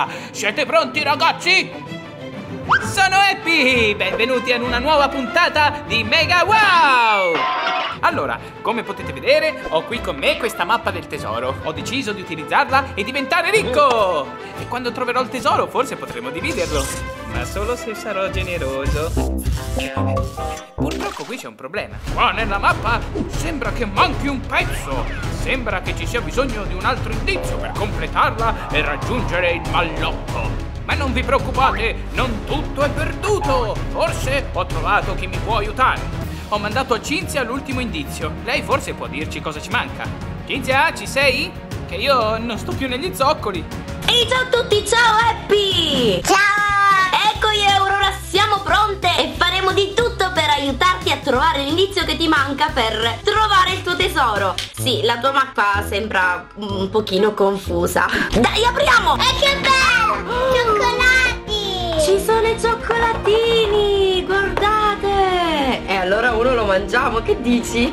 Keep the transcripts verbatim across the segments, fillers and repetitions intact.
Allora, siete pronti ragazzi? Sono Happy! Benvenuti ad una nuova puntata di Mega Wow! Allora, come potete vedere, ho qui con me questa mappa del tesoro. Ho deciso di utilizzarla e diventare ricco! E quando troverò il tesoro forse potremo dividerlo. Ma solo se sarò generoso. Purtroppo qui c'è un problema. Qua nella mappa sembra che manchi un pezzo. Sembra che ci sia bisogno di un altro indizio per completarla e raggiungere il malloppo. Ma non vi preoccupate, non tutto è perduto. Forse ho trovato chi mi può aiutare. Ho mandato a Cinzia l'ultimo indizio. Lei forse può dirci cosa ci manca. Cinzia, ci sei? Che io non sto più negli zoccoli. Ehi, ciao a tutti, ciao Happy! Ciao! Ecco io e Aurora siamo pronte e faremo di tutto per aiutarti a trovare l'indizio che ti manca per trovare il tuo tesoro. Sì, la tua mappa sembra un pochino confusa. Dai, apriamo! E che bello! Cioccolati! Ci sono i cioccolatini, guardate! E allora uno lo mangiamo, che dici?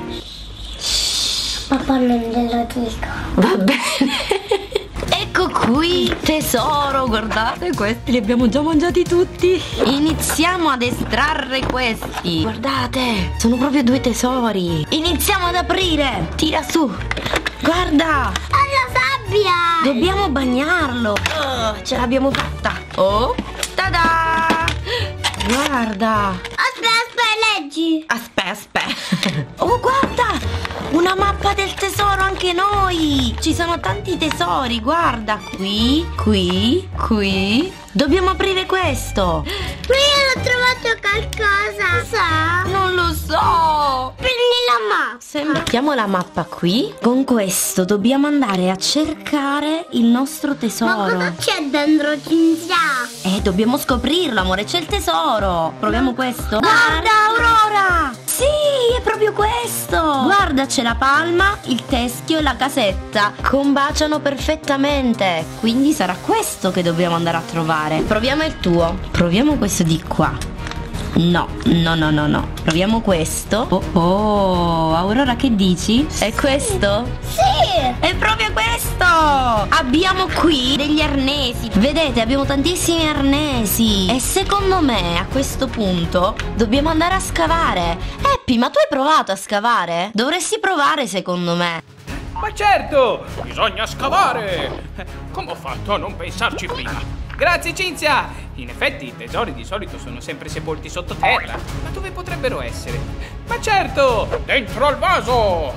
Papà non glielo dico. Va bene. Ecco qui, tesoro, guardate, questi li abbiamo già mangiati tutti. Iniziamo ad estrarre questi. Guardate, sono proprio due tesori. Iniziamo ad aprire. Tira su. Guarda. Ho la sabbia! Dobbiamo bagnarlo. Oh, ce l'abbiamo fatta. Oh, tada! Guarda. Aspetta, aspetta, leggi. Aspetta, aspetta. Oh, guarda! Una mappa del tesoro anche noi. Ci sono tanti tesori, guarda. Qui, qui, qui. Dobbiamo aprire questo. Ma io ho trovato qualcosa. Sa? Non lo so. Prendi la mappa. Se mettiamo la mappa qui, con questo dobbiamo andare a cercare il nostro tesoro. Ma cosa c'è dentro, Cinzia? Eh, dobbiamo scoprirlo, amore, c'è il tesoro. Proviamo questo. Guarda, Aurora! Sì, è proprio questo. Guarda, c'è la palma, il teschio e la casetta. Combaciano perfettamente. Quindi sarà questo che dobbiamo andare a trovare. Proviamo il tuo. Proviamo questo di qua. No, no, no, no, no. Proviamo questo. Oh, oh, Aurora, che dici? È questo? Sì! È proprio questo! Abbiamo qui degli arnesi. Vedete, abbiamo tantissimi arnesi. E secondo me, a questo punto, dobbiamo andare a scavare. Happy, ma tu hai provato a scavare? Dovresti provare, secondo me. Ma certo! Bisogna scavare! Come ho fatto a non pensarci prima? Grazie Cinzia! In effetti i tesori di solito sono sempre sepolti sottoterra. Ma dove potrebbero essere? Ma certo! Dentro al vaso!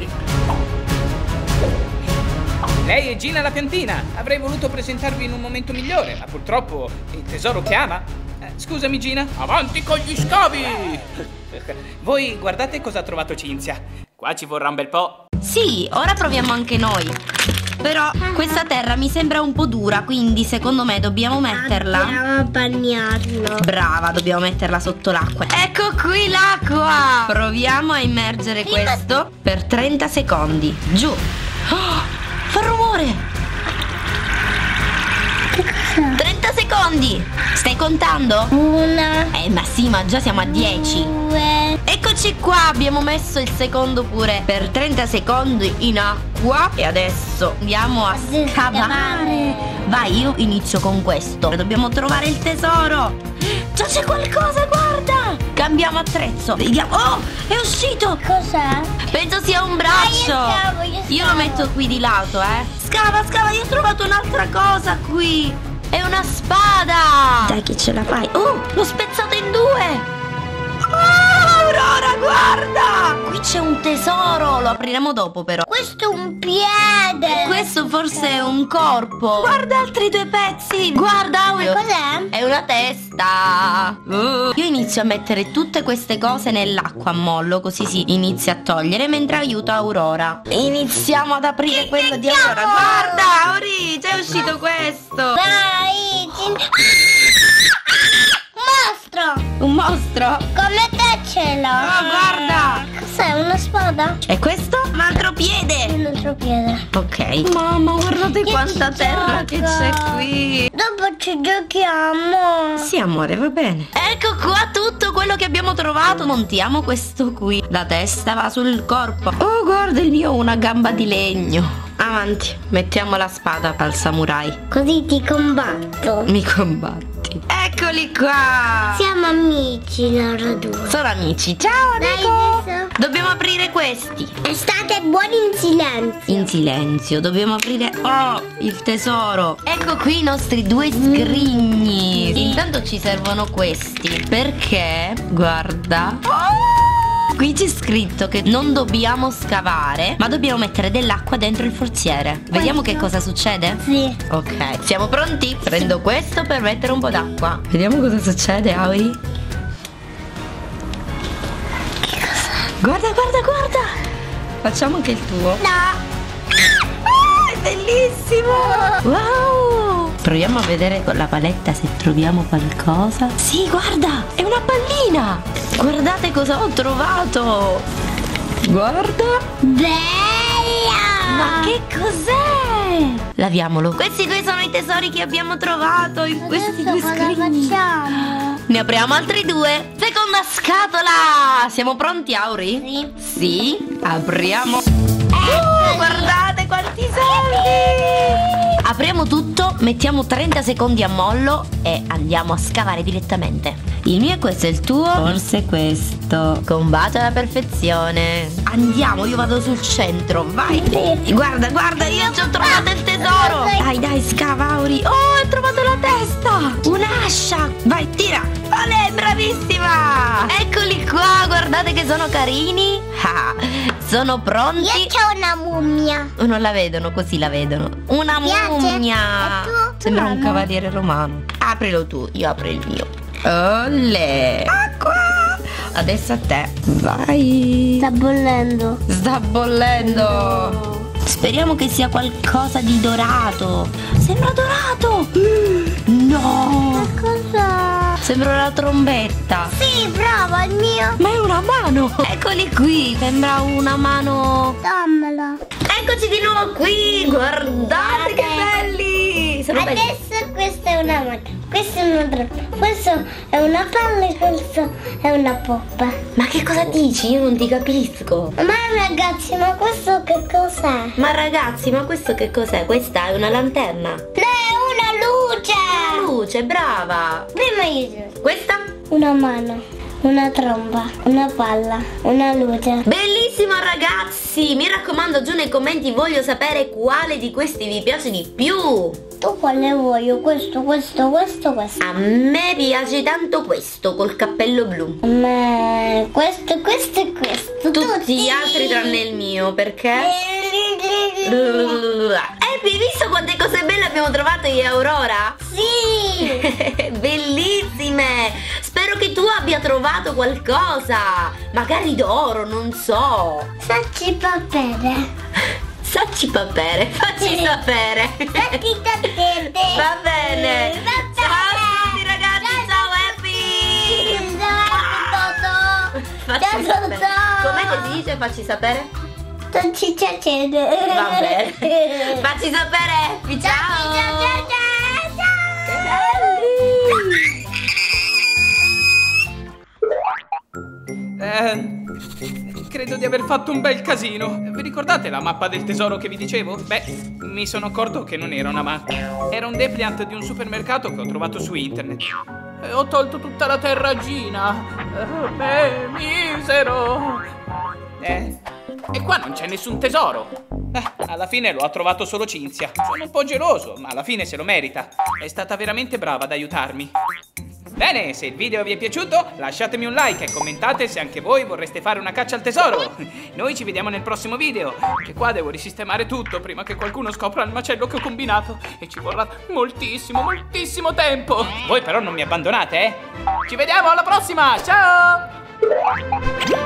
Lei è Gina la piantina. Avrei voluto presentarvi in un momento migliore, ma purtroppo il tesoro chiama. Eh, scusami Gina. Avanti con gli scavi! Voi guardate cosa ha trovato Cinzia. Qua ci vorrà un bel po'. Sì, ora proviamo anche noi. Però questa terra mi sembra un po' dura, quindi secondo me dobbiamo metterla. Andiamo a bagnarlo. Brava, dobbiamo metterla sotto l'acqua. Ecco qui l'acqua. Proviamo a immergere questo per trenta secondi. Giù. Oh, fa rumore. trenta secondi. Stai contando? Una. Eh ma sì, ma già siamo a dieci. Due. Eccoci qua, abbiamo messo il secondo pure per trenta secondi in acqua. E adesso andiamo a scavare. Vai, io inizio con questo. Dobbiamo trovare il tesoro. Già c'è qualcosa, guarda. Cambiamo attrezzo. Vediamo. Oh, è uscito. Cos'è? Penso sia un braccio. Ah, io scavo, io Io lo scavo. metto qui di lato, eh. Scava, scava, io ho trovato un'altra cosa qui. È una spada. Dai che ce la fai. Oh, l'ho spezzato in due. Oh, Aurora, guarda. Qui c'è un tesoro. Lo apriremo dopo però. Questo è un piede. Questo forse è un corpo. Guarda altri due pezzi. Guarda, Aurora. Cos'è? È una testa. Uh. Io inizio a mettere tutte queste cose nell'acqua a mollo, così si inizia a togliere mentre aiuto Aurora. Iniziamo ad aprire quello di Aurora. Guarda, Auri, c'è uscito questo. Dai, Cin- Mostro. Un mostro. Come te ce l'ho. Oh, guarda. Cos'è, una spada? E questo? Un altro piede. Un altro piede. Ok. Mamma, guardate Che quanta ci terra che gioca. c'è qui. Dove dopo ci giochiamo. Sì, amore, va bene. Ecco qua tutto quello che abbiamo trovato. Montiamo questo qui. La testa va sul corpo. Oh, guarda, il mio ha una gamba di legno. Avanti, mettiamo la spada al samurai. Così ti combatto. Mi combatti. Eccoli qua. Siamo amici loro due. Sono amici. Ciao, Dai, amico. adesso. Dobbiamo aprire questi. E state buoni in silenzio. In silenzio, dobbiamo aprire. Oh, il tesoro. Ecco qui i nostri due scrigni. Sì. Intanto ci servono questi. Perché, guarda. Oh! Qui c'è scritto che non dobbiamo scavare, ma dobbiamo mettere dell'acqua dentro il forziere. Vediamo che cosa succede? Sì. Ok, siamo pronti? Prendo questo per mettere un po' d'acqua. Vediamo cosa succede, Auri. Guarda, guarda, guarda. Facciamo anche il tuo. No. Ah, è bellissimo. Wow. Proviamo a vedere con la paletta se troviamo qualcosa. Sì, guarda, è una pallina. Guardate cosa ho trovato. Guarda. Bella. Ma che cos'è? Laviamolo. Questi due sono i tesori che abbiamo trovato in questi due Adesso cosa scrigni. facciamo? Ne apriamo altri due. Seconda scatola. Siamo pronti, Auri? Sì. Sì. Apriamo. Oh, guardate quanti soldi. Apriamo tutto, mettiamo trenta secondi a mollo e andiamo a scavare direttamente. Il mio è questo, il tuo? Forse questo. Combato alla perfezione. Andiamo, io vado sul centro, vai. Sì. Guarda, guarda, io ci ho trovato il tesoro. Dai, dai, scava, Auri. Oh, ho trovato la testa. Un'ascia. Vai, tira. Olè, bravissima. Eccoli qua, guardate che sono carini. Ah, sono pronti. Io c'ho una mummia. Oh, non la vedono, così la vedono. Una Piace? mummia. E tu? Sembra un Mamma. cavaliere romano. Aprilo tu, io apro il mio. Olè. Acqua. Adesso a te. Vai. Sta bollendo. Sta bollendo. Speriamo che sia qualcosa di dorato. Sembra dorato. No. Cosa? Sembra una trombetta. Sì, bravo, il mio. Ma è una mano. Eccoli qui. Sembra una mano. Dammelo. Eccoci di nuovo qui. Guardate che belli. Sono belli. Adesso questa è una mano. Questa è una trappola. Questo è una palla e questo è una poppa. Ma che cosa dici? Io non ti capisco. Ma ragazzi, ma questo che cos'è? Ma ragazzi, ma questo che cos'è? Questa è una lanterna. No, è una luce. Una luce, brava. Prima io. Questa? Una mano, una tromba, una palla, una luce. Bellissima, ragazzi. Mi raccomando, giù nei commenti voglio sapere quale di questi vi piace di più. Tu quale vuoi? Io questo, questo, questo, questo. A me piace tanto questo col cappello blu. A me questo, questo e questo. Tutti gli altri tranne il mio, perché? Eh, hai visto quante cose belle abbiamo trovato io e Aurora? Sì. Bellissime. Spero che tu abbia trovato qualcosa. Magari d'oro, non so. Facci papere. Sacci papere, facci sapere. Facci sapere. Va bene. Va Ciao a bene. tutti ragazzi, ciao Happy. Ciao, Facci Ciao, sapere. Totò. Com'è che si dice facci sapere? Facci sapere. Va bene. Facci sapere Happy, ciao. Ciao, ciao, ciao, Che belli. Eh, credo di aver fatto un bel casino. Vi ricordate la mappa del tesoro che vi dicevo? Beh, mi sono accorto che non era una mappa. Era un depliant di un supermercato che ho trovato su internet. E ho tolto tutta la terragina. Eh, beh, misero. Eh, e qua non c'è nessun tesoro. Eh, alla fine lo ha trovato solo Cinzia. Sono un po' geloso, ma alla fine se lo merita. È stata veramente brava ad aiutarmi. Bene, se il video vi è piaciuto lasciatemi un like e commentate se anche voi vorreste fare una caccia al tesoro. Noi ci vediamo nel prossimo video, che qua devo risistemare tutto prima che qualcuno scopra il macello che ho combinato e ci vorrà moltissimo, moltissimo tempo. Voi però non mi abbandonate, eh? Ci vediamo alla prossima, ciao!